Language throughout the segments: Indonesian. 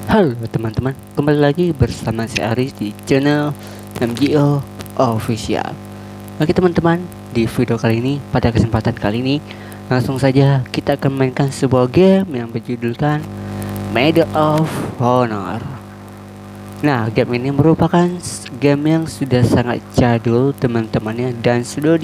Halo teman-teman, kembali lagi bersama saya Aris di channel MGO Official. Oke teman-teman, di video kali ini, pada kesempatan kali ini, langsung saja kita akan mainkan sebuah game yang berjudulkan Medal of Honor. Nah, game ini merupakan game yang sudah sangat jadul teman-temannya, dan sudah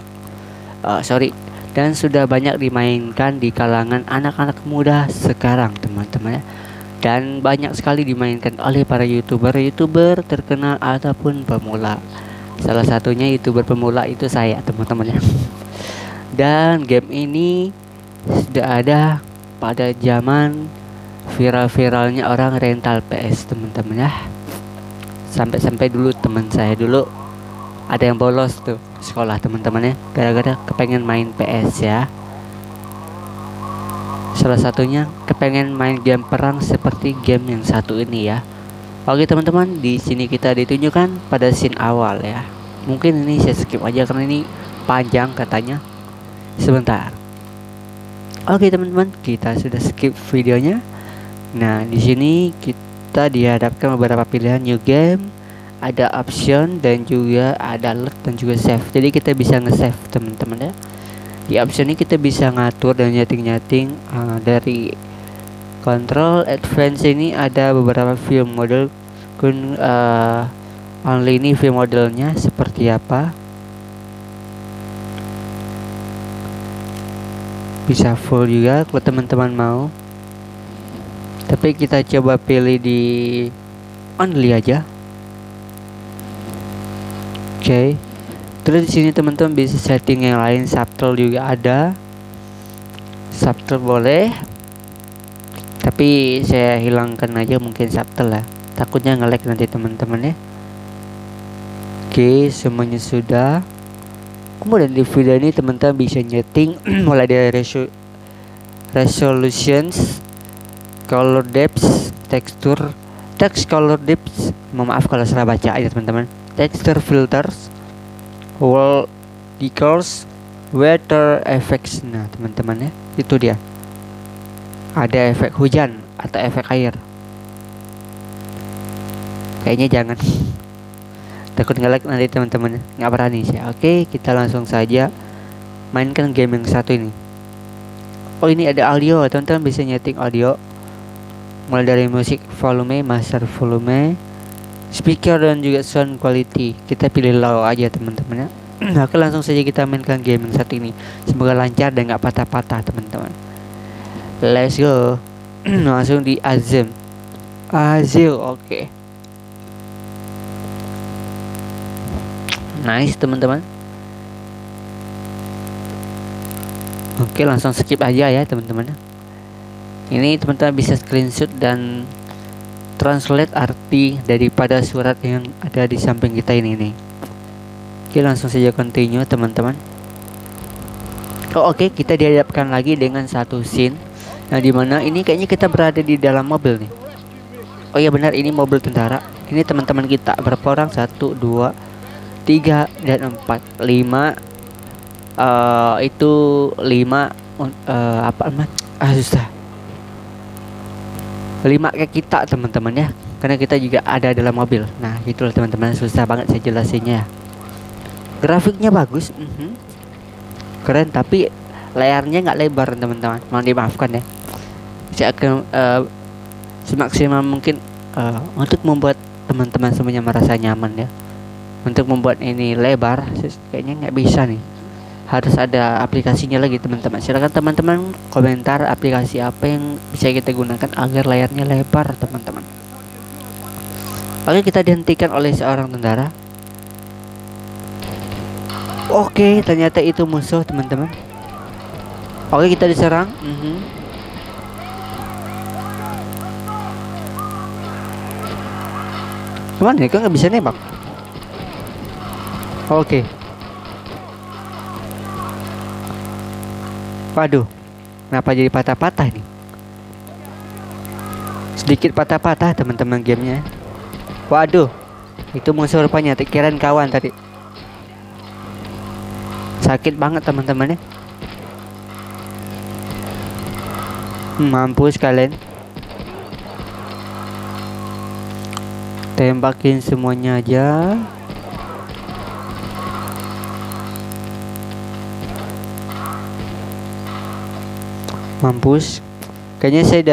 sudah banyak dimainkan di kalangan anak-anak muda sekarang teman-teman ya. Dan banyak sekali dimainkan oleh para youtuber terkenal ataupun pemula. Salah satunya youtuber pemula itu saya teman-teman ya. Dan game ini sudah ada pada zaman viral-viralnya orang rental PS teman-teman ya. Sampai dulu teman saya dulu ada yang bolos tuh sekolah teman-teman ya, gara-gara kepengen main PS ya. Salah satunya kepengen main game perang seperti game yang satu ini ya. Oke teman-teman, di sini kita ditunjukkan pada scene awal ya. Mungkin ini saya skip aja karena ini panjang katanya. Sebentar. Oke teman-teman, kita sudah skip videonya. Nah, di sini kita dihadapkan beberapa pilihan new game, ada option dan juga ada alert dan juga save. Jadi kita bisa nge-save teman-teman ya. Di option ini kita bisa ngatur dan nyeting dari control advance. Ini ada beberapa view model only ini view modelnya seperti apa, bisa full juga kalau teman-teman mau, tapi kita coba pilih di only aja. Oke. Terus di sini teman-teman bisa setting yang lain, subtle juga ada. Subtle boleh, tapi saya hilangkan aja mungkin subtle lah, takutnya nge-lag nanti teman-teman ya. Oke, semuanya sudah. Kemudian di video ini teman-teman bisa nyeting mulai dari resolutions, color depth, texture, text color depth, maaf kalau salah baca aja teman-teman, texture filters, wall decors, weather effects. Nah teman-teman ya, itu dia, ada efek hujan atau efek air. Kayaknya jangan takut nge-lag nanti teman-teman, nggak berani sih. Oke, kita langsung saja mainkan game yang satu ini. Oh, ini ada audio, teman-teman bisa nyeting audio mulai dari musik volume, master volume, speaker dan juga sound quality. Kita pilih low aja teman-teman ya. Oke, langsung saja kita mainkan game yang satu ini. Semoga lancar dan nggak patah-patah teman-teman. Let's go. Langsung di Azim. Oke. Nice teman-teman. Oke, langsung skip aja ya teman-teman. Ini teman-teman bisa screenshot dan translate arti daripada surat yang ada di samping kita ini nih. Oke, langsung saja continue teman-teman. Oke, kita dihadapkan lagi dengan satu scene. Nah, dimana ini kayaknya kita berada di dalam mobil nih. Oh iya benar, ini mobil tentara. Ini teman-teman kita berapa orang? 1, 2, 3 dan 4, 5. Itu 5 apa namanya? Susah. 5 kayak kita teman-teman ya, karena kita juga ada dalam mobil. Nah gitulah teman-teman, susah banget saya jelasinnya. Grafiknya bagus, keren, tapi layarnya nggak lebar teman-teman, mohon dimaafkan ya. Saya akan semaksimal mungkin untuk membuat teman-teman semuanya merasa nyaman ya. Untuk membuat ini lebar kayaknya nggak bisa nih, harus ada aplikasinya lagi teman-teman. Silakan teman-teman komentar aplikasi apa yang bisa kita gunakan agar layarnya lebar teman-teman. Oke, kita dihentikan oleh seorang tentara. Oke, ternyata itu musuh teman-teman. Oke, kita diserang. Cuman nih, kok nggak bisa nembak? Oke. Waduh, kenapa jadi patah-patah nih? Sedikit patah-patah teman-teman gamenya. Waduh, itu musuh rupanya, kirain kawan tadi. Sakit banget teman-teman ya. Mampus kalian. Tembakin semuanya aja. Mampus. Kayaknya saya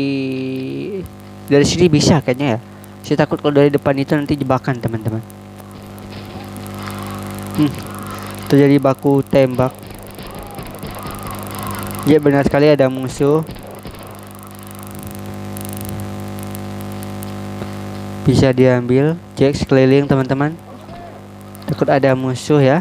dari sini bisa kayaknya ya. Saya takut kalau dari depan itu nanti jebakan teman-teman. Terjadi baku tembak. Ya benar sekali ada musuh. Bisa diambil. Cek sekeliling teman-teman. Takut ada musuh ya.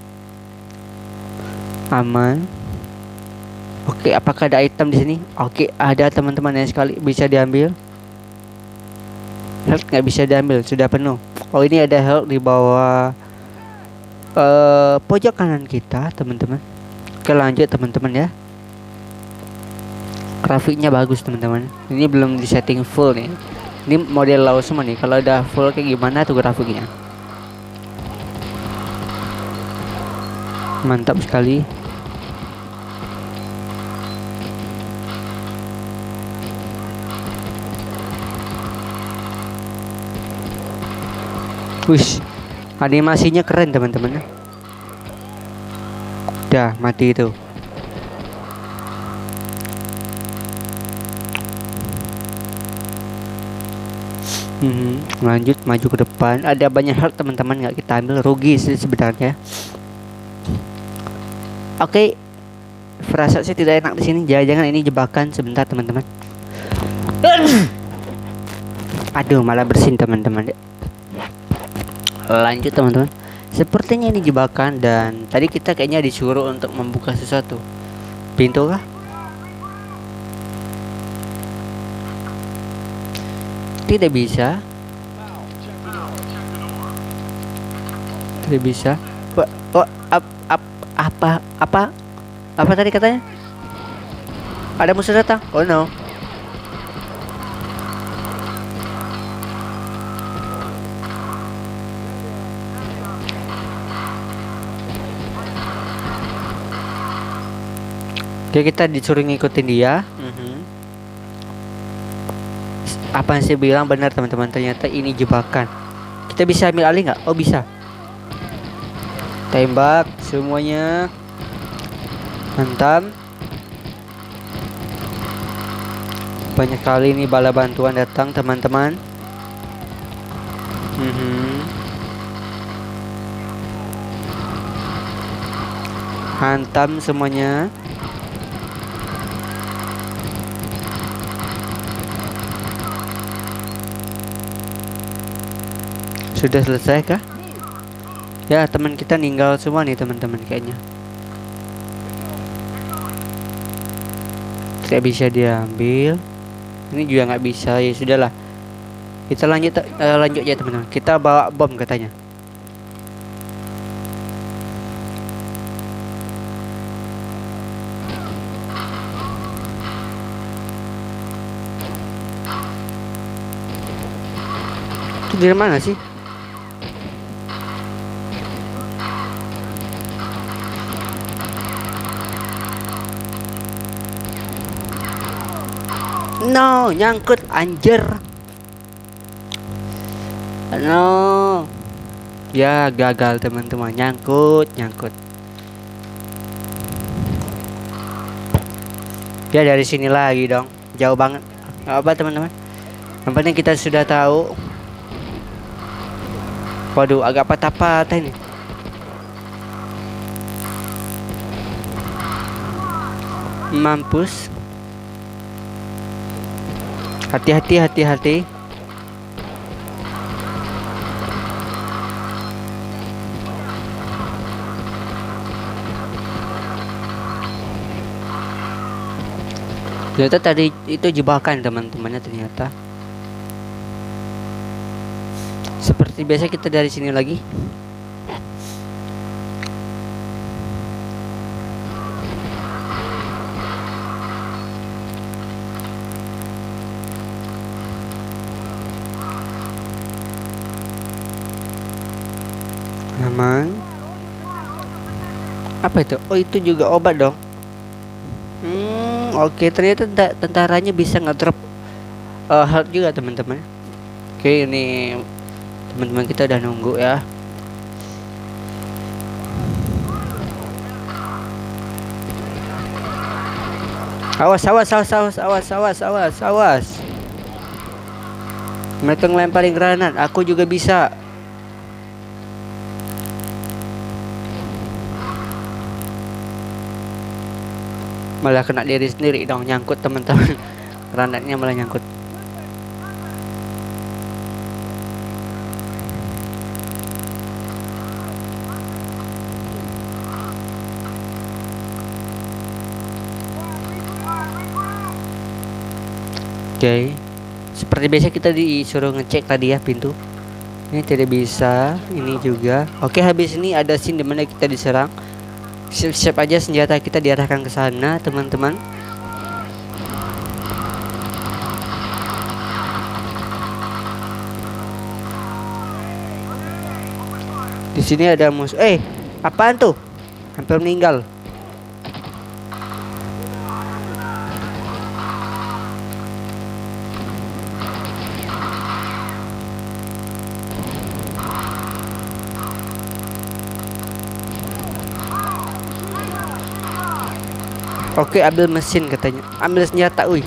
Aman. Oke, apakah ada item di sini? Oke, ada teman-teman ya sekali bisa diambil. Health nggak bisa diambil, sudah penuh. Oh, ini ada health di bawah pojok kanan kita, teman-teman. Oke, lanjut teman-teman ya. Grafiknya bagus teman-teman. Ini belum di setting full nih. Ini model low semua nih. Kalau udah full kayak gimana tuh grafiknya? Mantap sekali. Wih, animasinya keren teman-teman. Udah mati itu. Lanjut maju ke depan. Ada banyak hal teman-teman, nggak kita ambil, rugi sih sebenarnya. Oke, firasat saya tidak enak di sini. Jangan-jangan ini jebakan. Sebentar teman-teman. Aduh, malah bersin teman-teman. Lanjut teman-teman. Sepertinya ini jebakan dan tadi kita kayaknya disuruh untuk membuka sesuatu. Pintu kah? Tidak bisa. Tidak bisa. Apa tadi katanya? Ada musuh datang. Oh no. Oke, kita disuruh ngikutin dia. Apa yang saya bilang benar teman-teman, ternyata ini jebakan. Kita bisa ambil alih nggak? Oh bisa. Tembak semuanya. Hantam. Banyak kali ini bala bantuan datang teman-teman. Hantam semuanya. Sudah selesai kah? Ya, teman kita ninggal semua nih teman-teman kayaknya. Tidak bisa diambil. Ini juga nggak bisa. Ya sudahlah. Kita lanjut ya teman-teman. Kita bawa bom katanya. Itu dari mana sih? No, nyangkut anjir. No. Ya, gagal teman-teman. Nyangkut. Ya dari sini lagi dong. Jauh banget. Gak apa teman-teman. Yang penting kita sudah tahu. Waduh, agak patah-patah ini. Mampus. Hati-hati. Ternyata tadi itu jebakan teman-temannya ternyata. Seperti biasa kita dari sini lagi. Aman. Apa itu? Oh, itu juga obat dong. Oke, ternyata tentaranya bisa ngedrop health juga teman-teman. Oke, ini teman-teman kita udah nunggu ya. Awas, awas, awas, awas, awas, awas, awas, awas. Mereka ngelemparin granat, aku juga bisa. Malah kena diri sendiri dong, nyangkut teman-teman. Granatnya malah nyangkut. Oke, seperti biasa kita disuruh ngecek tadi ya pintu. Ini tidak bisa, ini juga. Oke, habis ini ada scene dimana kita diserang. Siap-siap aja senjata kita diarahkan ke sana, teman-teman. Di sini ada musuh. Apaan tuh? Hampir meninggal. Oke, ambil mesin katanya. Ambil senjata, wih.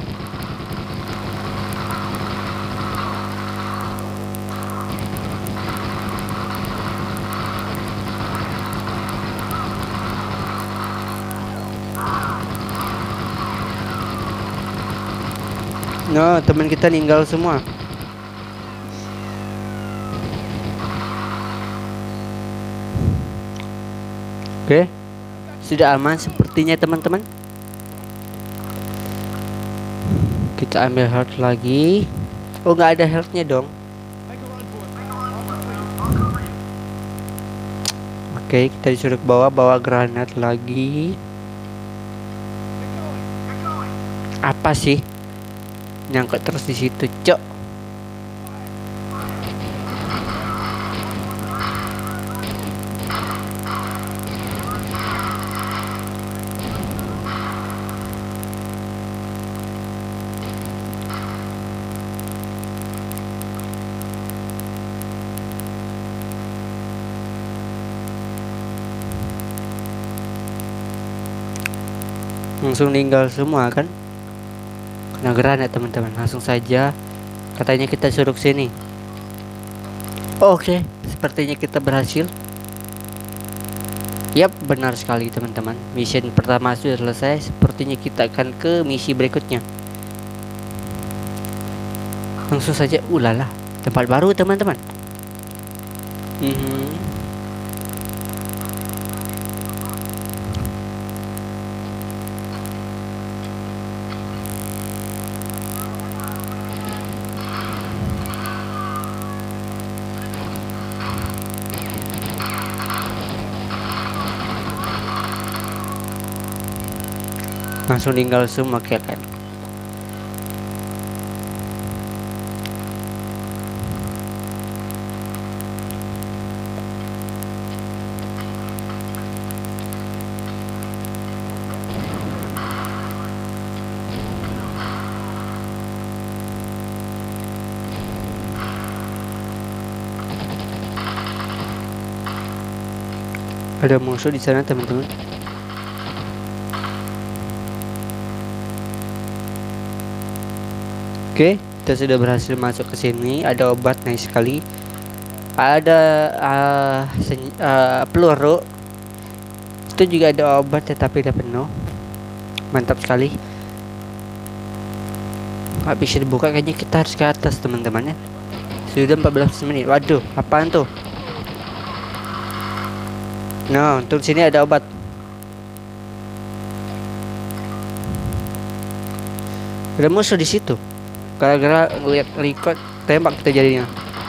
No, teman kita ninggal semua. Oke. Sudah aman sepertinya teman-teman. Kita ambil health lagi. Oh, nggak ada healthnya dong. Oke, kita disuruh ke bawah, bawa granat lagi. Apa sih? Nyangkut terus di situ, cok. Langsung meninggal semua kan? Kena granat teman-teman. Langsung saja katanya kita suruh ke sini. Oke, sepertinya kita berhasil. Yap, benar sekali teman-teman. Mission pertama sudah selesai. Sepertinya kita akan ke misi berikutnya. Langsung saja. Ulala, tempat baru teman-teman. Langsung tinggal semua kan. Ada musuh di sana teman-teman. Oke, kita sudah berhasil masuk ke sini. Ada obat, nice sekali. Ada peluru. Itu juga ada obat tetapi udah penuh. Mantap sekali. Gak bisa dibuka, kayaknya kita harus ke atas teman-teman ya. Sudah 14 menit. Waduh, apaan tuh? Nah, untuk sini ada obat. Ada musuh di situ. Gara-gara lihat record tembak kita jadinya.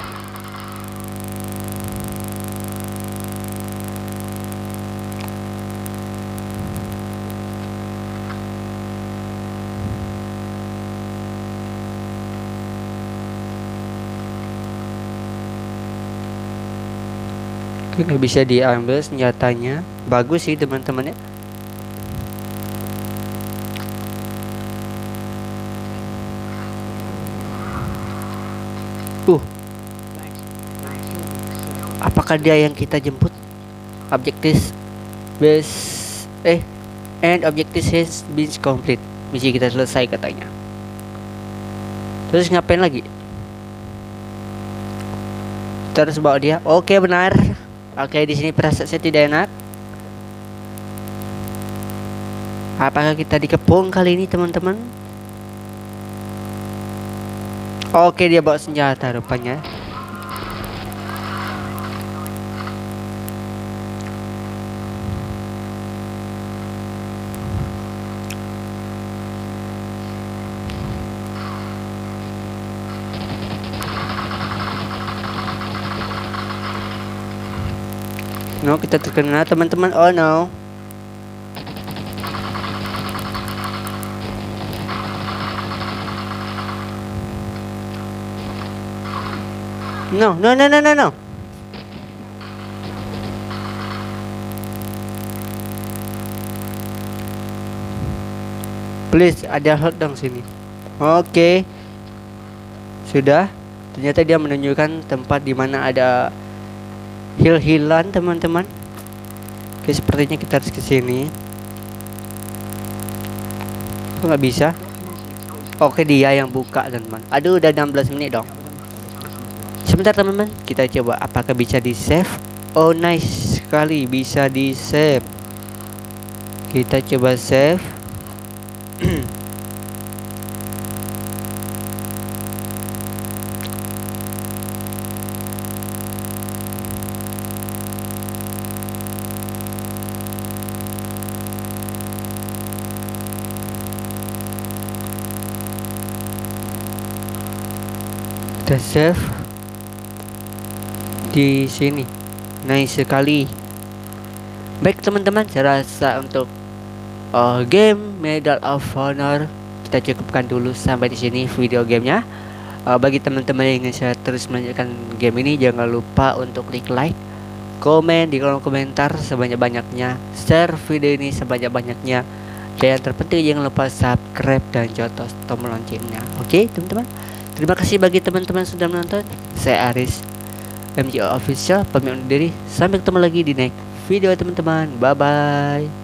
Oke, bisa diambil senjatanya. Bagus sih teman-teman ya. apakah dia yang kita jemput? Objectives base and objectives has been complete. Misi kita selesai katanya. Terus ngapain lagi? Terus bawa dia. Oke, benar. Oke, di sini perasaan saya tidak enak. Apakah kita dikepung kali ini, teman-teman? Oke, dia bawa senjata rupanya. No, kita terkena teman-teman. Oh no. No, no, no, no, no, no. Please, ada hot dong sini. Oke. Sudah. Ternyata dia menunjukkan tempat di mana ada hilan teman-teman. Oke, sepertinya kita harus ke sini. Kok nggak bisa? Oke, dia yang buka teman-teman. Aduh, udah 16 menit dong. Sebentar teman-teman, kita coba apakah bisa di save. Oh, nice sekali, bisa di save. Kita coba save. Kita save di sini. Nice sekali. Baik teman-teman, saya rasa untuk game Medal of Honor kita cukupkan dulu sampai di sini video gamenya. Bagi teman-teman yang ingin saya terus melanjutkan game ini, jangan lupa untuk klik like, komen di kolom komentar sebanyak-banyaknya, share video ini sebanyak-banyaknya, dan yang terpenting jangan lupa subscribe dan jotos tombol loncengnya. Oke teman-teman, terima kasih bagi teman-teman sudah menonton. Saya Aris MGO Official pamit undur diri. Sampai ketemu lagi di next video teman-teman. Bye bye.